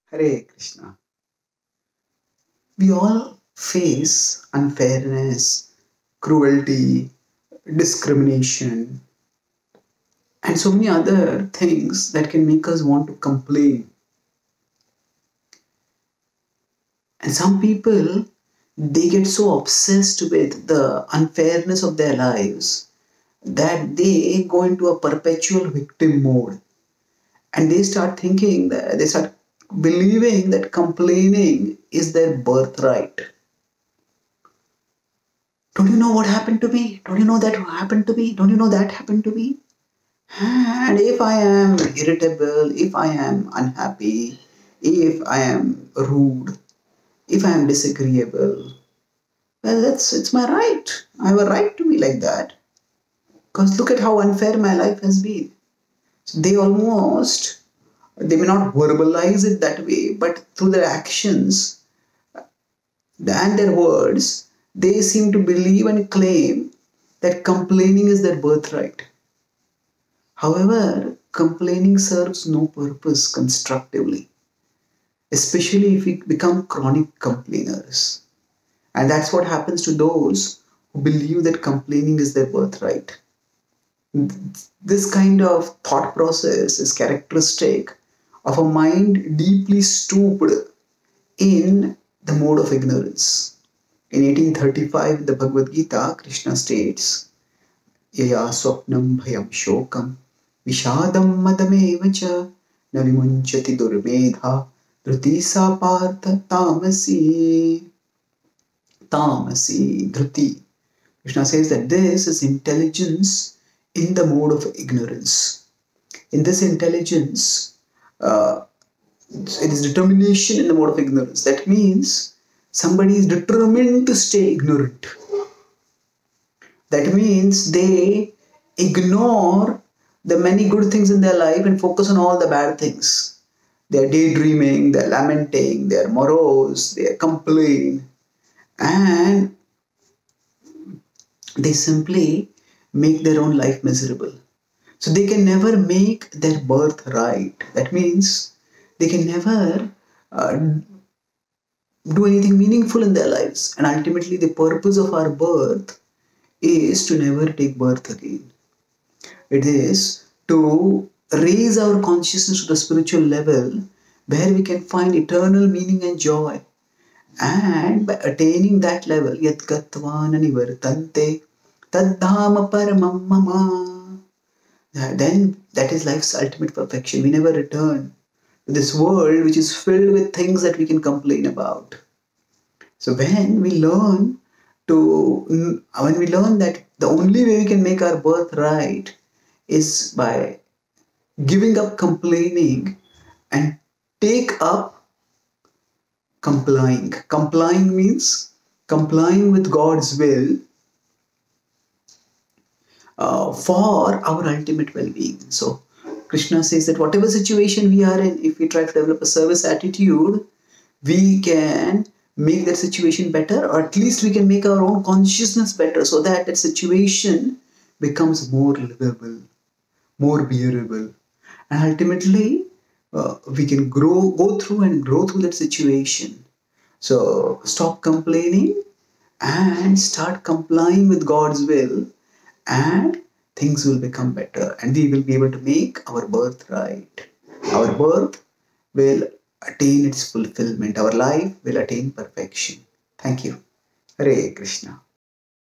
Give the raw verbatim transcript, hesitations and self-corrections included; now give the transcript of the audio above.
Hare Krishna. We all face unfairness, cruelty, discrimination, and so many other things that can make us want to complain. And some people, they get so obsessed with the unfairness of their lives that they go into a perpetual victim mode. And they start thinking that they start believing that complaining is their birthright. Don't you know what happened to me? Don't you know that happened to me? Don't you know that happened to me? And if I am irritable, if I am unhappy, if I am rude, if I am disagreeable, well, that's it's my right. I have a right to be like that. Because look at how unfair my life has been. So they almost, they may not verbalize it that way, but through their actions and their words, they seem to believe and claim that complaining is their birthright. However, complaining serves no purpose constructively, especially if we become chronic complainers. And that's what happens to those who believe that complaining is their birthright. This kind of thought process is characteristic of a mind deeply stooped in the mode of ignorance. In eighteen thirty-five, in the Bhagavad-Gītā, Krishna states, Yaya swapnam bhayam shokam vishadam madamevacha na vimunchati durmedha dhruti sa partha tamasi. Tamasi, dhruti. Krishna says that this is intelligence in the mode of ignorance. In this intelligence, uh, it is determination in the mode of ignorance. That means somebody is determined to stay ignorant. That means they ignore the many good things in their life and focus on all the bad things. They are daydreaming, they are lamenting, they are morose, they complain, and they simply make their own life miserable. So they can never make their birthright. That means they can never uh, do anything meaningful in their lives. And ultimately the purpose of our birth is to never take birth again. It is to raise our consciousness to the spiritual level where we can find eternal meaning and joy. And by attaining that level, yat gatvana nivartante taddhama paramam mama, then that is life's ultimate perfection. We never return to this world which is filled with things that we can complain about. So when we learn to, when we learn that the only way we can make our birth right is by giving up complaining and take up complying. Complying means complying with God's will uh, for our ultimate well-being. So Krishna says that whatever situation we are in, if we try to develop a service attitude, we can make that situation better, or at least we can make our own consciousness better so that that situation becomes more livable, more bearable. And ultimately, uh, we can grow, go through and grow through that situation. So stop complaining and start complying with God's will, and things will become better and we will be able to make our birth right. Our birth will attain its fulfillment. Our life will attain perfection. Thank you. Hare Krishna.